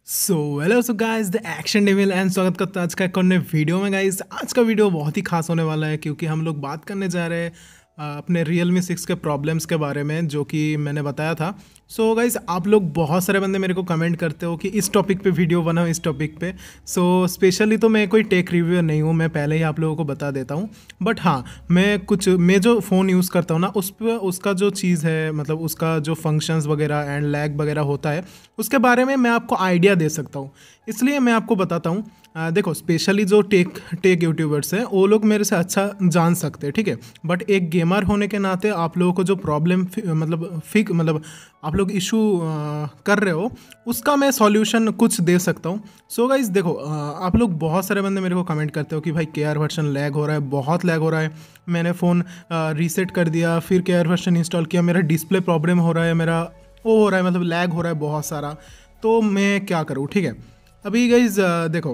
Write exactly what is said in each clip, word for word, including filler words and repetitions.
So hello so guys the Action Devil and स्वागत करता हूं आज का एक और नए वीडियो में। गाइस आज का वीडियो बहुत ही खास होने वाला है क्योंकि हम लोग बात करने जा रहे हैं अ, अपने Realme सिक्स के प्रॉब्लम्स के बारे में जो कि मैंने बताया था। सो so गाइस आप लोग बहुत सारे बंदे मेरे को कमेंट करते हो कि इस टॉपिक पे वीडियो बनाओ इस टॉपिक पे। सो so, स्पेशली तो मैं कोई टेक रिव्यूअर नहीं हूँ, मैं पहले ही आप लोगों को बता देता हूँ। बट हाँ, मैं कुछ मैं जो फ़ोन यूज़ करता हूँ ना उस पर उसका जो चीज़ है, मतलब उसका जो फंक्शंस वगैरह एंड लैग वगैरह होता है उसके बारे में मैं आपको आइडिया दे सकता हूँ, इसलिए मैं आपको बताता हूँ। आ, देखो स्पेशली जो टेक टेक यूट्यूबर्स हैं वो लोग मेरे से अच्छा जान सकते हैं, ठीक है। बट एक गेमर होने के नाते आप लोगों को जो प्रॉब्लम मतलब फिक मतलब आप लोग इशू कर रहे हो उसका मैं सॉल्यूशन कुछ दे सकता हूँ। सो so गाइस देखो, आ, आप लोग बहुत सारे बंदे मेरे को कमेंट करते हो कि भाई के आर वर्जन लैग हो रहा है, बहुत लैग हो रहा है। मैंने फ़ोन रीसेट कर दिया, फिर के आर वर्जन इंस्टॉल किया, मेरा डिस्प्ले प्रॉब्लम हो रहा है, मेरा वो हो रहा है, मतलब लैग हो रहा है बहुत सारा। तो मैं क्या करूँ, ठीक है। अभी गाइज देखो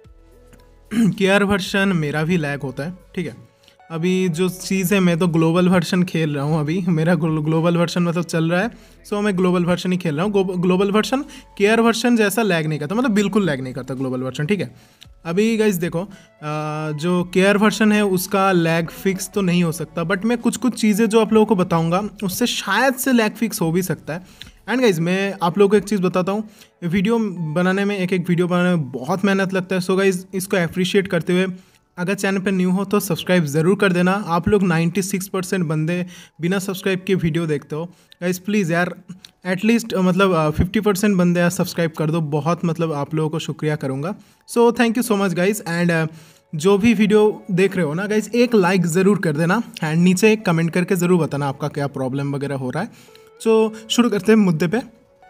के आर वर्जन मेरा भी लैग होता है, ठीक है। अभी जो चीज़ है, मैं तो ग्लोबल वर्जन खेल रहा हूँ, अभी मेरा ग्लोबल वर्जन मतलब चल रहा है। सो मैं ग्लोबल वर्जन ही खेल रहा हूँ। Global version K R version जैसा लैग नहीं करता, मतलब बिल्कुल लैग नहीं करता ग्लोबल वर्जन, ठीक है। अभी गाइज देखो, आ, जो के आर वर्जन है उसका लैग फिक्स तो नहीं हो सकता, बट मैं कुछ कुछ चीज़ें जो आप लोगों को बताऊँगा उससे शायद से लैग फिक्स हो भी सकता है। एंड गाइज मैं आप लोगों को एक चीज़ बताता हूँ, वीडियो बनाने में एक एक वीडियो बनाने में बहुत मेहनत लगता है। सो गाइज इसको अप्रिशिएट करते हुए अगर चैनल पर न्यू हो तो सब्सक्राइब ज़रूर कर देना। आप लोग छियानवे परसेंट बंदे बिना सब्सक्राइब के वीडियो देखते हो। गाइज प्लीज़ यार एटलीस्ट मतलब फिफ्टी परसेंट बंदे यार सब्सक्राइब कर दो, बहुत मतलब आप लोगों को शुक्रिया करूँगा। So thank you so much guys. And जो भी वीडियो देख रहे हो ना गाइज, एक लाइक ज़रूर कर देना एंड नीचे एक कमेंट करके ज़रूर बताना आपका क्या प्रॉब्लम वगैरह हो रहा है। सो so, शुरू करते हैं मुद्दे पे।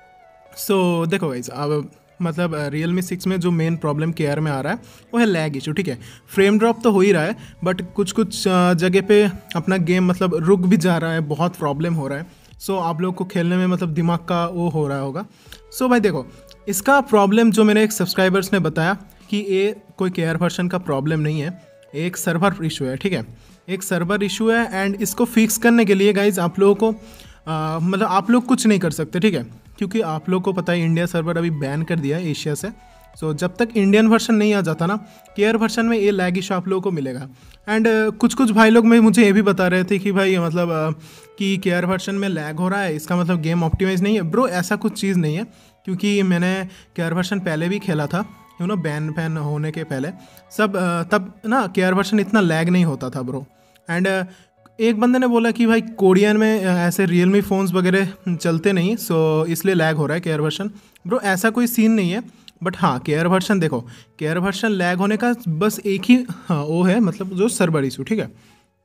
सो so, देखो गाइज अब मतलब Realme सिक्स में जो मेन प्रॉब्लम के आर में आ रहा है वो है लैग इशू, ठीक है। फ्रेम ड्रॉप तो हो ही रहा है, बट कुछ कुछ जगह पे अपना गेम मतलब रुक भी जा रहा है, बहुत प्रॉब्लम हो रहा है। सो so, आप लोग को खेलने में मतलब दिमाग का वो हो रहा होगा। सो so, भाई देखो, इसका प्रॉब्लम जो मेरे एक सब्सक्राइबर्स ने बताया कि ये कोई के आर वर्जन का प्रॉब्लम नहीं है, एक सर्वर इशू है, ठीक है। एक सर्वर इशू है एंड इसको फिक्स करने के लिए गाइज आप लोगों को आ, मतलब आप लोग कुछ नहीं कर सकते, ठीक है, क्योंकि आप लोग को पता है इंडिया सर्वर अभी बैन कर दिया है एशिया से। सो so, जब तक इंडियन वर्जन नहीं आ जाता ना के आर वर्जन में, ये लैग इशू आप लोगों को मिलेगा। एंड uh, कुछ कुछ भाई लोग में मुझे ये भी बता रहे थे कि भाई मतलब uh, कि के आर वर्जन में लैग हो रहा है, इसका मतलब गेम ऑप्टिमाइज नहीं है। ब्रो ऐसा कुछ चीज़ नहीं है, क्योंकि मैंने के आर वर्जन पहले भी खेला था, यू नो बैन फैन होने के पहले सब, uh, तब ना के आर वर्जन इतना लैग नहीं होता था ब्रो। एंड uh, एक बंदे ने बोला कि भाई कोरियन में ऐसे रियलमी फ़ोन्स वगैरह चलते नहीं, सो इसलिए लैग हो रहा है के आर वर्जन। ब्रो ऐसा कोई सीन नहीं है, बट हाँ के आर वर्जन देखो, के आर वर्जन लैग होने का बस एक ही हाँ वो है, मतलब जो सर्वर इशू, ठीक है।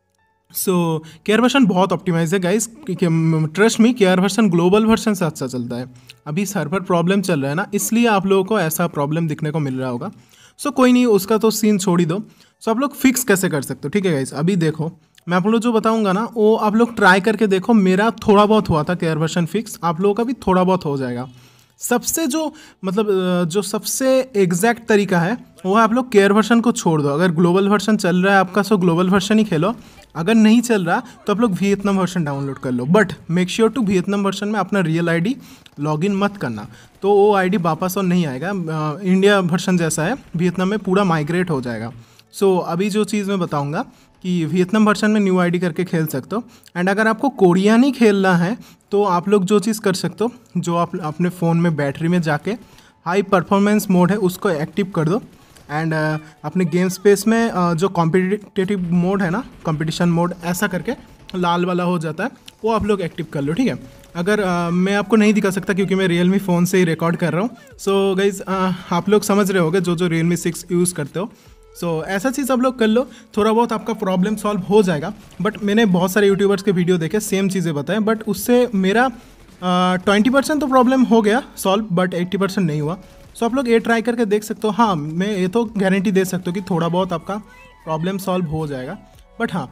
सो के आर वर्जन बहुत ऑप्टिमाइज है guys, trust me, K R version global version से अच्छा चलता है। अभी सर्वर प्रॉब्लम चल रहा है ना, इसलिए आप लोगों को ऐसा प्रॉब्लम दिखने को मिल रहा होगा। सो कोई नहीं, उसका तो सीन छोड़ ही दो। सो आप लोग फिक्स कैसे कर सकते हो, ठीक है गाइस। अभी देखो मैं आप लोग जो बताऊंगा ना वो आप लोग ट्राई करके देखो। मेरा थोड़ा बहुत हुआ था के आर वर्जन फिक्स, आप लोगों का भी थोड़ा बहुत हो जाएगा। सबसे जो मतलब जो सबसे एग्जैक्ट तरीका है वो है आप लोग के आर वर्जन को छोड़ दो। अगर ग्लोबल वर्जन चल रहा है आपका, सो ग्लोबल वर्जन ही खेलो। अगर नहीं चल रहा तो आप लोग वियतनाम वर्जन डाउनलोड कर लो, but make sure to Vietnam version में अपना रियल आईडी लॉगिन मत करना, तो वो आईडी वापस और नहीं आएगा। इंडिया वर्जन जैसा है, वियतनाम में पूरा माइग्रेट हो जाएगा। सो so, अभी जो चीज़ मैं बताऊंगा कि वियतनाम वर्जन में न्यू आईडी करके खेल सकते हो। एंड अगर आपको कोरियन ही खेलना है तो आप लोग जो चीज़ कर सकते हो, जो आप अपने फ़ोन में बैटरी में जाके हाई परफॉर्मेंस मोड है उसको एक्टिव कर दो। एंड uh, अपने गेम स्पेस में uh, जो कॉम्पिटिटिव मोड है ना, कंपटीशन मोड ऐसा करके लाल वाला हो जाता है, वो आप लोग एक्टिव कर लो, ठीक है। अगर uh, मैं आपको नहीं दिखा सकता क्योंकि मैं रियलमी फ़ोन से ही रिकॉर्ड कर रहा हूँ। सो गाइज आप लोग समझ रहे होगे जो जो रियलमी सिक्स यूज़ करते हो। सो so, ऐसा चीज़ आप लोग कर लो, थोड़ा बहुत आपका प्रॉब्लम सॉल्व हो जाएगा। बट मैंने बहुत सारे यूट्यूबर्स के वीडियो देखे, सेम चीज़ें बताएं, बट उससे मेरा ट्वेंटी परसेंट तो प्रॉब्लम हो गया सॉल्व, बट एट्टी परसेंट नहीं हुआ। सो so, आप लोग ये ट्राई करके देख सकते हो। हाँ, मैं ये तो गारंटी दे सकता हूँ कि थोड़ा बहुत आपका प्रॉब्लम सॉल्व हो जाएगा। बट हाँ,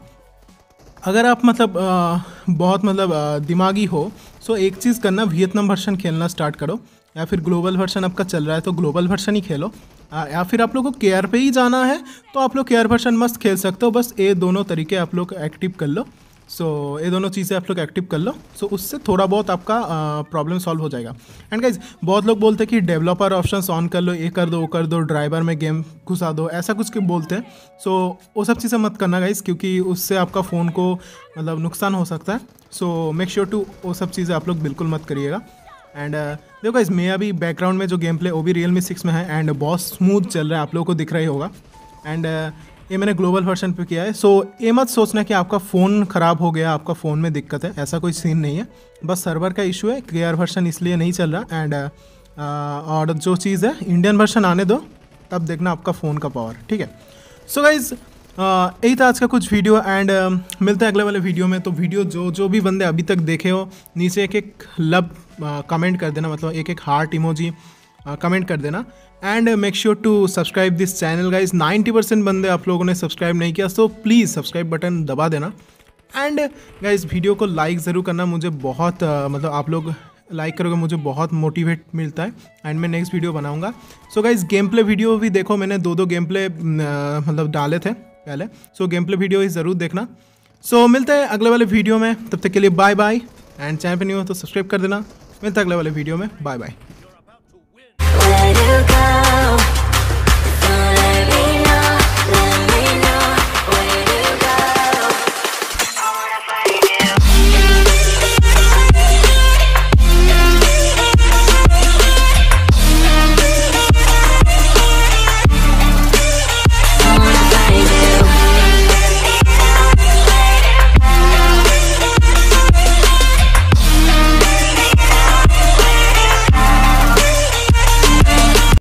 अगर आप मतलब आ, बहुत मतलब आ, दिमागी हो, सो एक चीज़ करना, वियतनाम वर्जन खेलना स्टार्ट करो, या फिर ग्लोबल वर्जन आपका चल रहा है तो ग्लोबल वर्जन ही खेलो, या फिर आप लोग को के आर पे ही जाना है तो आप लोग के आर वर्जन मस्त खेल सकते हो। बस ये दोनों तरीके आप लोग एक्टिव कर लो। सो so, ये दोनों चीज़ें आप लोग एक्टिव कर लो। सो so, उससे थोड़ा बहुत आपका प्रॉब्लम सॉल्व हो जाएगा। एंड गाइज बहुत लोग बोलते हैं कि डेवलपर ऑप्शंस ऑन कर लो, ये कर दो वो कर दो, ड्राइवर में गेम घुसा दो, ऐसा कुछ के बोलते हैं। सो so, वो सब चीज़ें मत करना गाइज, क्योंकि उससे आपका फ़ोन को मतलब नुकसान हो सकता है। सो मेक श्योर टू वो सब चीज़ें आप लोग बिल्कुल मत करिएगा। एंड uh, देखो गाइज मैं अभी बैकग्राउंड में जो गेम प्ले वो भी रियल मी सिक्स में है एंड बहुत स्मूथ चल रहा है, आप लोगों को दिख रहा ही होगा। एंड uh, ये मैंने ग्लोबल वर्जन पे किया है। सो ये मत सोचना कि आपका फ़ोन ख़राब हो गया, आपका फ़ोन में दिक्कत है, ऐसा कोई सीन नहीं है। बस सर्वर का इशू है, क्लियर वर्जन इसलिए नहीं चल रहा। एंड और जो चीज़ है इंडियन वर्जन आने दो, तब देखना आपका फ़ोन का पावर, ठीक है। सो गाइज़ यही था आज का कुछ वीडियो। एंड uh, मिलते हैं अगले वाले वीडियो में। तो वीडियो जो जो भी बंदे अभी तक देखे हो, नीचे एक एक लव कमेंट कर देना, मतलब एक एक हार्ट इमोजी कमेंट कर देना। And make sure to subscribe this channel guys. Ninety percent बंदे आप लोगों ने सब्सक्राइब नहीं किया, सो प्लीज़ सब्सक्राइब बटन दबा देना। एंड गाइज वीडियो को लाइक ज़रूर करना, मुझे बहुत uh, मतलब आप लोग लाइक करोगे मुझे बहुत मोटिवेट मिलता है। एंड मैं नेक्स्ट वीडियो बनाऊंगा। So guys game play video भी देखो, मैंने दो दो गेम प्ले मतलब डाले थे पहले। सो गेम प्ले वीडियो ज़रूर देखना। सो so, मिलते हैं अगले वाले वीडियो में, तब तक के लिए बाय बाय। एंड चैनल पे नहीं हो तो सब्सक्राइब कर देना। मिलते हैं अगले वाले वीडियो में, बाय बाय।